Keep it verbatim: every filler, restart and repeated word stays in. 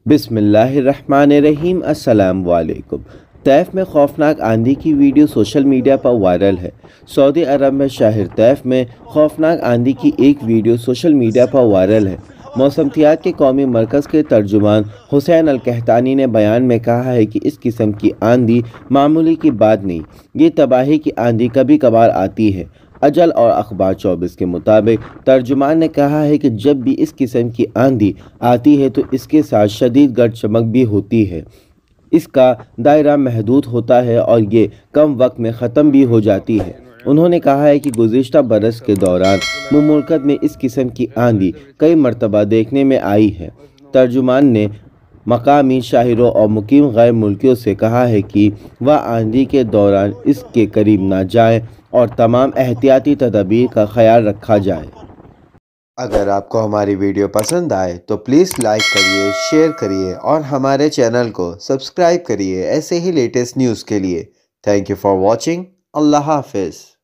बिस्मिल्लाहिर्रहमानिर्रहीम। अस्सलाम वालेकुम। तैफ में खौफनाक आंधी की वीडियो सोशल मीडिया पर वायरल है। सऊदी अरब में शहर तैफ में खौफनाक आंधी की एक वीडियो सोशल मीडिया पर वायरल है। मौसमियात के कौमी मरकज़ के तर्जुमान हुसैन अल कहतानी ने बयान में कहा है कि इस किस्म की आंधी मामूली की बात नहीं, ये तबाही की आंधी कभी कभार आती है। अजल और अखबार चौबीस के मुताबिक तर्जुमान ने कहा है कि जब भी इस किस्म की आंधी आती है तो इसके साथ शदीद गर्द चमक भी होती है। इसका दायरा महदूद होता है और ये कम वक्त में ख़त्म भी हो जाती है। उन्होंने कहा है कि गुज़िश्ता बरस के दौरान मुल्क में इस किस्म की आंधी कई मरतबा देखने में आई है। तर्जुमान ने मकामी शायरों और मुकीम गैर मुल्कियों से कहा है कि वह आंधी के दौरान इसके करीब ना जाएं और तमाम एहतियाती तदबीर का ख्याल रखा जाए। अगर आपको हमारी वीडियो पसंद आए तो प्लीज़ लाइक करिए, शेयर करिए और हमारे चैनल को सब्सक्राइब करिए ऐसे ही लेटेस्ट न्यूज़ के लिए। Thank you for watching. अल्लाह हाफिज़।